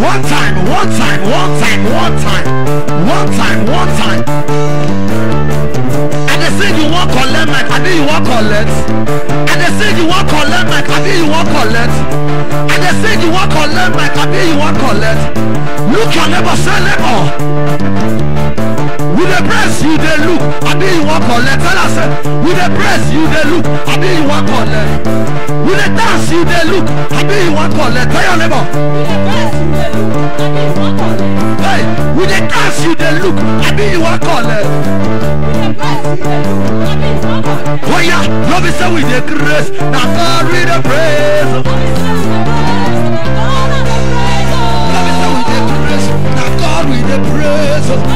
One time. And they say you won't collect mic, I mean you won't collect. And they say you won't collect mic, I mean you won't collect. And they say you won't collect mic, I mean you won't collect. Look your neighbor, say neighbor. With the press you they look, I mean you won't collect. Tell us, with the press you they look, I mean you won't collect. With the dance you they look, I mean you won't collect. Tell your neighbor. Hey, with the dance you they look, I mean you won't collect. Oh yeah, love is with the grace, now God with the praise. Love is with the grace, now God with the praise.